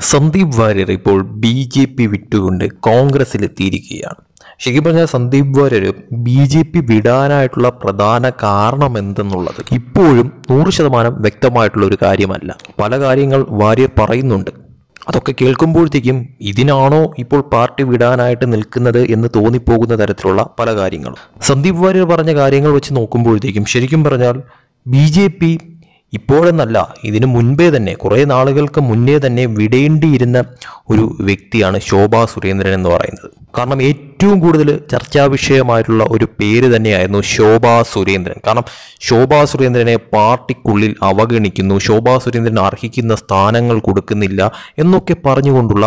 സന്ദീപ് വാര്യർ ഇപ്പോൾ ബി.ജെ.പി. വിട്ടുകൊണ്ട് കോൺഗ്രസിലെത്തിയിരിക്കുകയാണ്. ശരിക്കും പറഞ്ഞാൽ സന്ദീപ് വാര്യർ ബി.ജെ.പി. വിടാനായിട്ടുള്ള പ്രധാന കാരണം എന്തെന്നുള്ളത് ഇപ്പോഴും 100% വ്യക്തമായിട്ടുള്ള ഒരു കാര്യമല്ല. പല കാര്യങ്ങൾ വാര്യർ പറയുന്നുണ്ട്. അതൊക്കെ കേൾക്കുമ്പോഴത്തേക്കും ഇതിനാണോ ഇപ്പോൾ പാർട്ടി വിടാനായിട്ട് നിൽക്കുന്നത് എന്ന് തോന്നിപ്പോകുന്ന തരത്തിലുള്ള പല കാര്യങ്ങളും. സന്ദീപ് വാര്യർ പറഞ്ഞ കാര്യങ്ങൾ വെച്ച് നോക്കുമ്പോഴത്തേക്കും ശരിക്കും പറഞ്ഞാൽ ബി.ജെ.പി. ഇപ്പോഴെന്നല്ല, ഇതിനു മുൻപേ തന്നെ കുറേ നാളുകൾക്ക് മുന്നേ തന്നെ വിടേണ്ടിയിരുന്ന ഒരു വ്യക്തിയാണ് ശോഭാ സുരേന്ദ്രൻ എന്ന് പറയുന്നത്. കാരണം ഏറ്റവും കൂടുതൽ ചർച്ചാ വിഷയമായിട്ടുള്ള ഒരു പേര് തന്നെയായിരുന്നു ശോഭാ സുരേന്ദ്രൻ. കാരണം ശോഭാ സുരേന്ദ്രനെ പാർട്ടിക്കുള്ളിൽ അവഗണിക്കുന്നു, ശോഭാ സുരേന്ദ്രൻ അർഹിക്കുന്ന സ്ഥാനങ്ങൾ കൊടുക്കുന്നില്ല എന്നൊക്കെ പറഞ്ഞുകൊണ്ടുള്ള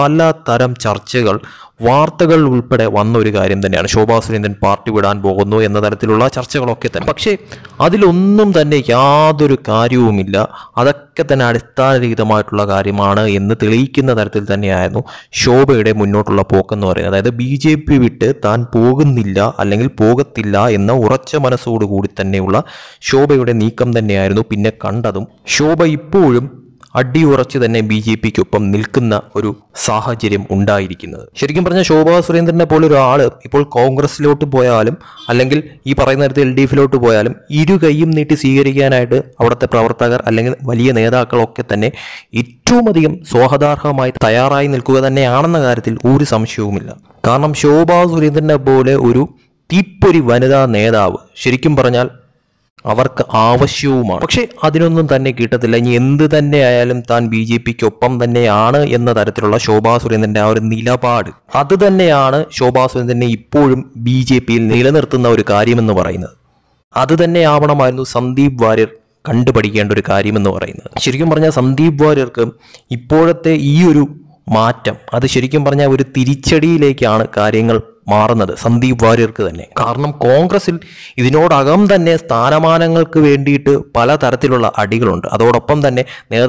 പലതരം ചർച്ചകൾ, വാർത്തകൾ ഉൾപ്പെടെ വന്ന ഒരു കാര്യം തന്നെയാണ്. ശോഭാ സുരേന്ദ്രൻ പാർട്ടി വിടാൻ പോകുന്നു എന്ന തരത്തിലുള്ള ചർച്ചകളൊക്കെ തന്നെ. പക്ഷേ അതിലൊന്നും തന്നെ യാതൊരു കാര്യവുമില്ല. അതൊക്കെ തന്നെ അടിസ്ഥാനരഹിതമായിട്ടുള്ള കാര്യമാണ് എന്ന് തെളിയിക്കുന്ന തരത്തിൽ തന്നെയായിരുന്നു ശോഭയുടെ മുന്നോട്ടുള്ള പോക്കെന്ന് പറയുന്നത്. അതായത് ബി.ജെ.പി. വിട്ട് താൻ പോകുന്നില്ല അല്ലെങ്കിൽ പോകത്തില്ല എന്ന ഉറച്ച മനസ്സോടുകൂടി തന്നെയുള്ള ശോഭയുടെ നീക്കം തന്നെയായിരുന്നു പിന്നെ കണ്ടതും. ശോഭ ഇപ്പോഴും അടിയുറച്ച് തന്നെ ബി.ജെ.പിക്കൊപ്പം നിൽക്കുന്ന ഒരു സാഹചര്യം ഉണ്ടായിരിക്കുന്നത്. ശരിക്കും പറഞ്ഞാൽ ശോഭാ സുരേന്ദ്രനെ പോലെ ഒരാൾ ഇപ്പോൾ കോൺഗ്രസിലോട്ട് പോയാലും അല്ലെങ്കിൽ ഈ പറയുന്ന തരത്തിൽ LDFിലോട്ട് പോയാലും ഇരു കൈയും നീട്ടി സ്വീകരിക്കാനായിട്ട് അവിടുത്തെ പ്രവർത്തകർ അല്ലെങ്കിൽ വലിയ നേതാക്കളൊക്കെ തന്നെ ഏറ്റവും അധികം സ്വാഗതാർഹമായി തയ്യാറായി നിൽക്കുക തന്നെയാണെന്ന കാര്യത്തിൽ ഒരു സംശയവുമില്ല. കാരണം ശോഭാ സുരേന്ദ്രനെ പോലെ ഒരു തീപ്പൊരി വനിതാ നേതാവ് ശരിക്കും പറഞ്ഞാൽ അവർക്ക് ആവശ്യവുമാണ്. പക്ഷെ അതിനൊന്നും തന്നെ കിട്ടത്തില്ല. ഇനി എന്ത് തന്നെ ആയാലും താൻ ബി.ജെ.പിക്കൊപ്പം തന്നെയാണ് എന്ന തരത്തിലുള്ള ശോഭാ സുരേന്ദ്രന്റെ ആ ഒരു നിലപാട്, അത് തന്നെയാണ് ശോഭാ സുരേന്ദ്രനെ ഇപ്പോഴും ബി.ജെ.പിയിൽ നിലനിർത്തുന്ന ഒരു കാര്യമെന്ന് പറയുന്നത്. അത് തന്നെയാവണമായിരുന്നു സന്ദീപ് വാര്യർ കണ്ടുപഠിക്കേണ്ട ഒരു കാര്യമെന്ന് പറയുന്നത്. ശരിക്കും പറഞ്ഞാൽ സന്ദീപ് വാര്യർക്ക് ഇപ്പോഴത്തെ ഈ ഒരു മാറ്റം അത് ശരിക്കും പറഞ്ഞാൽ ഒരു തിരിച്ചടിയിലേക്കാണ് കാര്യങ്ങൾ മാറുന്നത് സന്ദീപ് വാര്യർക്ക് തന്നെ. കാരണം കോൺഗ്രസിൽ ഇതിനോടകം തന്നെ സ്ഥാനമാനങ്ങൾക്ക് വേണ്ടിയിട്ട് പലതരത്തിലുള്ള അടികളുണ്ട്. അതോടൊപ്പം തന്നെ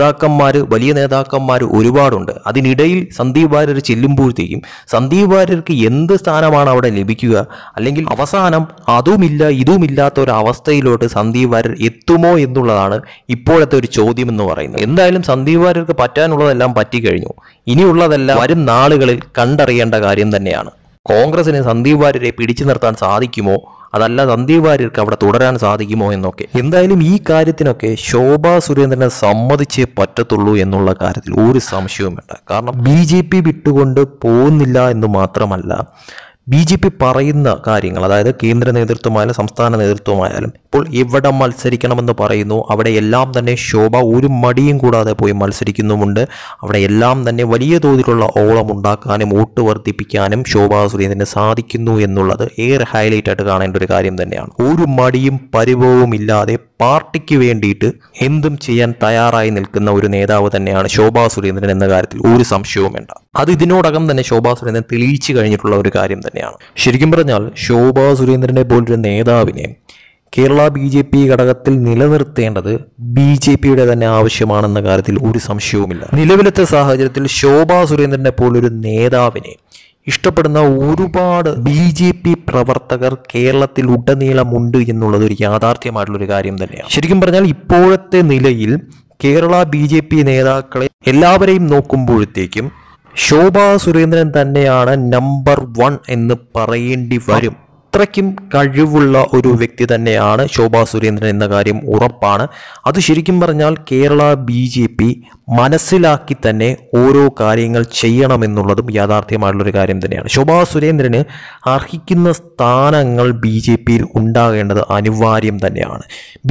വലിയ നേതാക്കന്മാർ ഒരുപാടുണ്ട്. അതിനിടയിൽ സന്ദീപ് വാര്യർ ചെല്ലുമ്പോഴത്തേക്കും സന്ദീപ് വാര്യർക്ക് എന്ത് സ്ഥാനമാണ് അവിടെ ലഭിക്കുക? അല്ലെങ്കിൽ അവസാനം അതുമില്ല ഇതുമില്ലാത്ത ഒരു അവസ്ഥയിലോട്ട് സന്ദീപ് വാര്യർ എത്തുമോ എന്നുള്ളതാണ് ഇപ്പോഴത്തെ ഒരു ചോദ്യം എന്ന് പറയുന്നത്. എന്തായാലും സന്ദീപ് വാര്യർക്ക് പറ്റാനുള്ളതെല്ലാം പറ്റിക്കഴിഞ്ഞു. ഇനിയുള്ളതെല്ലാം വരും നാളുകളിൽ കണ്ടറിയേണ്ട കാര്യം തന്നെയാണ്. കോൺഗ്രസിന് സന്ദീപ് വാര്യരെ പിടിച്ചു നിർത്താൻ സാധിക്കുമോ, അതല്ല സന്ദീപ് വാര്യർക്ക് അവിടെ തുടരാൻ സാധിക്കുമോ എന്നൊക്കെ. എന്തായാലും ഈ കാര്യത്തിനൊക്കെ ശോഭാ സുരേന്ദ്രനെ സമ്മതിച്ചേ പറ്റത്തുള്ളൂ എന്നുള്ള കാര്യത്തിൽ ഒരു സംശയവും വേണ്ട. കാരണം ബി.ജെ.പി. വിട്ടുകൊണ്ട് പോകുന്നില്ല എന്ന് മാത്രമല്ല, ബി.ജെ.പി. പറയുന്ന കാര്യങ്ങൾ, അതായത് കേന്ദ്ര നേതൃത്വമായാലും സംസ്ഥാന നേതൃത്വമായാലും ഇപ്പോൾ എവിടെ മത്സരിക്കണമെന്ന് പറയുന്നു അവിടെ എല്ലാം തന്നെ ശോഭ ഒരു മടിയും കൂടാതെ പോയി മത്സരിക്കുന്നുമുണ്ട്. അവിടെ എല്ലാം തന്നെ വലിയ തോതിലുള്ള ഓളം ഉണ്ടാക്കാനും വോട്ട് വർദ്ധിപ്പിക്കാനും ശോഭാ സുരേന്ദ്രന് സാധിക്കുന്നു എന്നുള്ളത് ഏറെ ഹൈലൈറ്റ് ആയിട്ട് കാണേണ്ട ഒരു കാര്യം തന്നെയാണ്. ഒരു മടിയും പരിഭവവും ഇല്ലാതെ പാർട്ടിക്ക് വേണ്ടിയിട്ട് എന്തും ചെയ്യാൻ തയ്യാറായി നിൽക്കുന്ന ഒരു നേതാവ് തന്നെയാണ് ശോഭാ സുരേന്ദ്രൻ എന്ന കാര്യത്തിൽ ഒരു സംശയവും വേണ്ട. അത് ഇതിനോടകം തന്നെ ശോഭാ സുരേന്ദ്രൻ തെളിയിച്ചു കഴിഞ്ഞിട്ടുള്ള ഒരു കാര്യം തന്നെയാണ്. ശരിക്കും പറഞ്ഞാൽ ശോഭാ സുരേന്ദ്രനെ പോലൊരു നേതാവിനെ കേരള ബി.ജെ.പി. ഘടകത്തിൽ നിലനിർത്തേണ്ടത് ബി.ജെ.പിയുടെ തന്നെ ആവശ്യമാണെന്ന കാര്യത്തിൽ ഒരു സംശയവുമില്ല. നിലവിലത്തെ സാഹചര്യത്തിൽ ശോഭാ സുരേന്ദ്രനെ പോലൊരു നേതാവിനെ ഇഷ്ടപ്പെടുന്ന ഒരുപാട് ബി.ജെ.പി. പ്രവർത്തകർ കേരളത്തിൽ ഉടനീളമുണ്ട് എന്നുള്ളത് ഒരു യാഥാർത്ഥ്യമായിട്ടുള്ളൊരു കാര്യം തന്നെയാണ്. ശരിക്കും പറഞ്ഞാൽ ഇപ്പോഴത്തെ നിലയിൽ കേരള ബി.ജെ.പി. നേതാക്കളെ എല്ലാവരെയും നോക്കുമ്പോഴത്തേക്കും ശോഭാ സുരേന്ദ്രൻ തന്നെയാണ് നമ്പർ 1 എന്ന് പറയേണ്ടി വരും. അത്രയ്ക്കും കഴിവുള്ള ഒരു വ്യക്തി തന്നെയാണ് ശോഭാ സുരേന്ദ്രൻ എന്ന കാര്യം ഉറപ്പാണ്. അത് ശരിക്കും പറഞ്ഞാൽ കേരള ബി.ജെ.പി. മനസ്സിലാക്കി തന്നെ ഓരോ കാര്യങ്ങൾ ചെയ്യണമെന്നുള്ളതും യാഥാർത്ഥ്യമായിട്ടുള്ളൊരു കാര്യം തന്നെയാണ്. ശോഭാ സുരേന്ദ്രന് അർഹിക്കുന്ന സ്ഥാനങ്ങൾ ബി.ജെ.പിയിൽ ഉണ്ടാകേണ്ടത് അനിവാര്യം തന്നെയാണ്.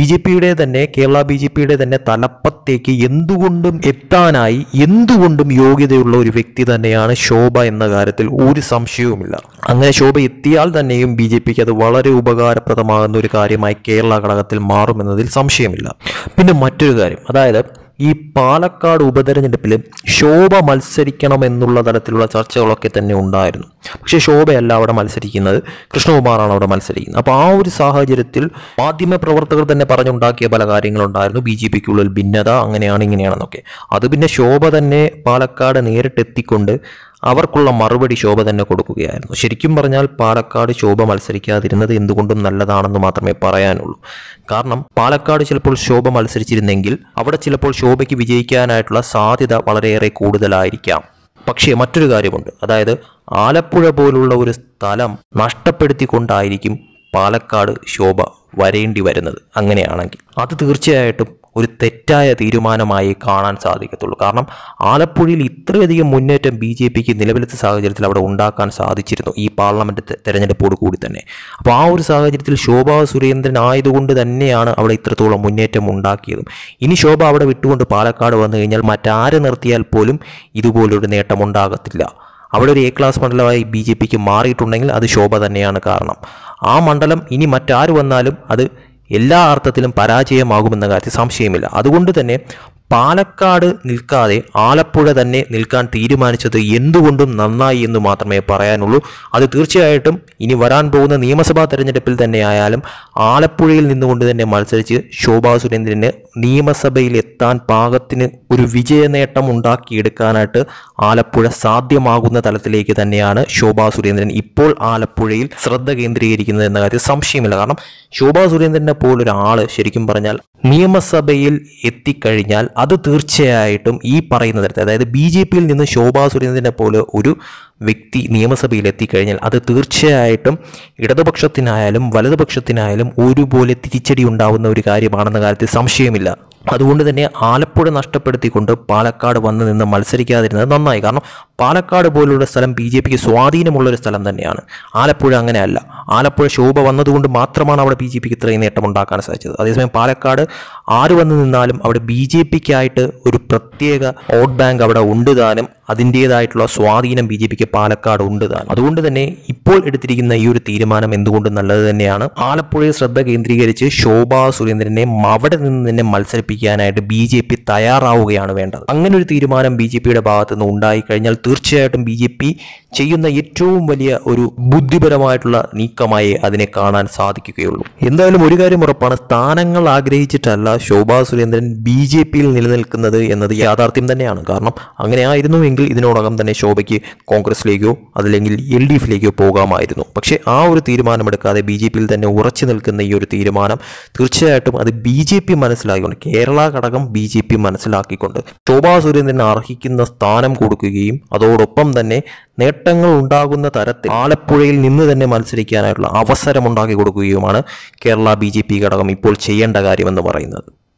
കേരള ബി.ജെ.പിയുടെ തന്നെ തലപ്പത്തേക്ക് എന്തുകൊണ്ടും എത്താനായി എന്തുകൊണ്ടും യോഗ്യതയുള്ള ഒരു വ്യക്തി തന്നെയാണ് ശോഭ എന്ന കാര്യത്തിൽ ഒരു സംശയവുമില്ല. അങ്ങനെ ശോഭ എത്തിയാൽ തന്നെയും ബി.ജെ.പിക്ക് അത് വളരെ ഉപകാരപ്രദമാകുന്ന ഒരു കാര്യമായി കേരള ഘടകത്തിൽ മാറുമെന്നതിൽ സംശയമില്ല. പിന്നെ മറ്റൊരു കാര്യം, അതായത് ഈ പാലക്കാട് ഉപതെരഞ്ഞെടുപ്പിൽ ശോഭ മത്സരിക്കണമെന്നുള്ള തരത്തിലുള്ള ചർച്ചകളൊക്കെ തന്നെ ഉണ്ടായിരുന്നു. പക്ഷേ ശോഭയല്ല അവിടെ മത്സരിക്കുന്നത്, കൃഷ്ണകുമാറാണ് അവിടെ മത്സരിക്കുന്നത്. അപ്പോൾ ആ ഒരു സാഹചര്യത്തിൽ മാധ്യമ പ്രവർത്തകർ തന്നെ പറഞ്ഞുണ്ടാക്കിയ പല കാര്യങ്ങളുണ്ടായിരുന്നു. ബി.ജെ.പിക്കുള്ളിൽ ഭിന്നത അങ്ങനെയാണ് ഇങ്ങനെയാണെന്നൊക്കെ. അത് പിന്നെ ശോഭ തന്നെ പാലക്കാട് നേരിട്ടെത്തിക്കൊണ്ട് അവർക്കുള്ള മറുപടി ശോഭ തന്നെ കൊടുക്കുകയായിരുന്നു. ശരിക്കും പറഞ്ഞാൽ പാലക്കാട് ശോഭ മത്സരിക്കാതിരുന്നത് എന്തുകൊണ്ടും നല്ലതാണെന്ന് മാത്രമേ പറയാനുള്ളൂ. കാരണം പാലക്കാട് ചിലപ്പോൾ ശോഭ മത്സരിച്ചിരുന്നെങ്കിൽ അവിടെ ചിലപ്പോൾ ശോഭയ്ക്ക് വിജയിക്കാനായിട്ടുള്ള സാധ്യത വളരെയേറെ കൂടുതലായിരിക്കാം. പക്ഷേ മറ്റൊരു കാര്യമുണ്ട്, അതായത് ആലപ്പുഴ പോലുള്ള ഒരു സ്ഥലം നഷ്ടപ്പെടുത്തിക്കൊണ്ടായിരിക്കും പാലക്കാട് ശോഭ വരേണ്ടി വരുന്നത്. അങ്ങനെയാണെങ്കിൽ അത് തീർച്ചയായിട്ടും ഒരു തെറ്റായ തീരുമാനമായി കാണാൻ സാധിക്കത്തുള്ളൂ. കാരണം ആലപ്പുഴയിൽ ഇത്രയധികം മുന്നേറ്റം BJPക്ക് നിലവിലത്തെ സാഹചര്യത്തിൽ അവിടെ ഉണ്ടാക്കാൻ സാധിച്ചിരുന്നു ഈ പാർലമെൻറ്റ് തെരഞ്ഞെടുപ്പോട് കൂടി തന്നെ. അപ്പോൾ ആ ഒരു സാഹചര്യത്തിൽ ശോഭാ സുരേന്ദ്രൻ ആയതുകൊണ്ട് തന്നെയാണ് അവിടെ ഇത്രത്തോളം മുന്നേറ്റം ഉണ്ടാക്കിയതും. ഇനി ശോഭ അവിടെ വിട്ടുകൊണ്ട് പാലക്കാട് വന്നു കഴിഞ്ഞാൽ മറ്റാരെ നിർത്തിയാൽ പോലും ഇതുപോലൊരു നേട്ടം ഉണ്ടാകത്തില്ല. അവിടെ ഒരു A ക്ലാസ് മണ്ഡലമായി BJPക്ക് മാറിയിട്ടുണ്ടെങ്കിൽ അത് ശോഭ തന്നെയാണ്. കാരണം ആ മണ്ഡലം ഇനി മറ്റാര് വന്നാലും അത് എല്ലാ അർത്ഥത്തിലും പരാജയമാകുമെന്ന കാര്യത്തിൽ സംശയമില്ല. അതുകൊണ്ട് തന്നെ പാലക്കാട് നിൽക്കാതെ ആലപ്പുഴ തന്നെ നിൽക്കാൻ തീരുമാനിച്ചത് എന്തുകൊണ്ടും നന്നായി എന്ന് മാത്രമേ പറയാനുള്ളൂ. അത് തീർച്ചയായിട്ടും ഇനി വരാൻ പോകുന്ന നിയമസഭാ തെരഞ്ഞെടുപ്പിൽ തന്നെ ആയാലും ആലപ്പുഴയിൽ നിന്നുകൊണ്ട് തന്നെ മത്സരിച്ച് ശോഭാ സുരേന്ദ്രന് നിയമസഭയിൽ എത്താൻ പാകത്തിന് ഒരു വിജയനേട്ടം ഉണ്ടാക്കിയെടുക്കാനായിട്ട് ആലപ്പുഴ സാധ്യമാകുന്ന തലത്തിലേക്ക് തന്നെയാണ് ശോഭാ സുരേന്ദ്രൻ ഇപ്പോൾ ആലപ്പുഴയിൽ ശ്രദ്ധ കേന്ദ്രീകരിക്കുന്നത് എന്ന കാര്യത്തിൽ സംശയമില്ല. കാരണം ശോഭാ സുരേന്ദ്രനെ പോലൊരാൾ ശരിക്കും പറഞ്ഞാൽ നിയമസഭയിൽ എത്തിക്കഴിഞ്ഞാൽ അത് തീർച്ചയായിട്ടും ഈ പറയുന്ന തരത്തിൽ, അതായത് BJPയിൽ നിന്ന് ശോഭാ സുരേന്ദ്രനെ പോലെ ഒരു വ്യക്തി നിയമസഭയിൽ എത്തിക്കഴിഞ്ഞാൽ അത് തീർച്ചയായിട്ടും ഇടതുപക്ഷത്തിനായാലും വലതുപക്ഷത്തിനായാലും ഒരുപോലെ തിരിച്ചടി ഉണ്ടാവുന്ന ഒരു കാര്യമാണെന്ന കാര്യത്തിൽ സംശയമില്ല. അതുകൊണ്ട് തന്നെ ആലപ്പുഴ നഷ്ടപ്പെടുത്തിക്കൊണ്ട് പാലക്കാട് വന്ന് നിന്ന് മത്സരിക്കാതിരുന്നത് നന്നായി. കാരണം പാലക്കാട് പോലുള്ള സ്ഥലം BJPക്ക് സ്വാധീനമുള്ളൊരു സ്ഥലം തന്നെയാണ്. ആലപ്പുഴ അങ്ങനെയല്ല. ആലപ്പുഴ ശോഭ വന്നതുകൊണ്ട് മാത്രമാണ് അവിടെ BJPക്ക് ഇത്രയും നേട്ടം ഉണ്ടാക്കാൻ സാധിച്ചത്. അതേസമയം പാലക്കാട് ആര് വന്ന് നിന്നാലും അവിടെ BJPക്കായിട്ട് ഒരു പ്രത്യേക വോട്ട് ബാങ്ക് അവിടെ ഉണ്ട് താനും. അതിൻ്റേതായിട്ടുള്ള സ്വാധീനം BJPക്ക് പാലക്കാട് ഉണ്ട് താനും. അതുകൊണ്ട് തന്നെ ഇപ്പോൾ എടുത്തിരിക്കുന്ന ഈ ഒരു തീരുമാനം എന്തുകൊണ്ടും നല്ലത് തന്നെയാണ്. ആലപ്പുഴയെ ശ്രദ്ധ കേന്ദ്രീകരിച്ച് ശോഭാ സുരേന്ദ്രനെ അവിടെ നിന്ന് തന്നെ മത്സരിപ്പിക്കാനായിട്ട് BJP തയ്യാറാവുകയാണ് വേണ്ടത്. അങ്ങനെ ഒരു തീരുമാനം BJPയുടെ ഭാഗത്തു നിന്ന് ഉണ്ടായിക്കഴിഞ്ഞാൽ തീർച്ചയായിട്ടും BJP ചെയ്യുന്ന ഏറ്റവും വലിയ ഒരു ബുദ്ധിപരമായിട്ടുള്ള നീക്കമായി അതിനെ കാണാൻ സാധിക്കുകയുള്ളൂ. എന്തായാലും ഒരു കാര്യം ഉറപ്പാണ്, സ്ഥാനങ്ങൾ ആഗ്രഹിച്ചിട്ടല്ല ശോഭാ സുരേന്ദ്രൻ BJPയിൽ നിലനിൽക്കുന്നത് എന്നത് യാഥാർത്ഥ്യം തന്നെയാണ്. കാരണം അങ്ങനെയായിരുന്നുവെങ്കിൽ ഇതിനോടകം തന്നെ ശോഭയ്ക്ക് കോൺഗ്രസിലേക്കോ അതല്ലെങ്കിൽ LDFിലേക്കോ പോകാമായിരുന്നു. പക്ഷേ ആ ഒരു തീരുമാനമെടുക്കാതെ BJPയിൽ തന്നെ ഉറച്ചു നിൽക്കുന്ന ഈ ഒരു തീരുമാനം തീർച്ചയായിട്ടും അത് BJP മനസ്സിലാക്കിക്കൊണ്ട്, കേരള ഘടകം BJP മനസ്സിലാക്കിക്കൊണ്ട് ശോഭാ സുരേന്ദ്രന് അർഹിക്കുന്ന സ്ഥാനം കൊടുക്കുകയും അതോടൊപ്പം തന്നെ നേട്ടങ്ങൾ ഉണ്ടാകുന്ന തരത്തിൽ ആലപ്പുഴയിൽ നിന്ന് തന്നെ മത്സരിക്കാനായിട്ടുള്ള അവസരം ഉണ്ടാക്കി കൊടുക്കുകയുമാണ് കേരള BJP ഘടകം ഇപ്പോൾ ചെയ്യേണ്ട കാര്യമെന്ന് പറയുന്നത്.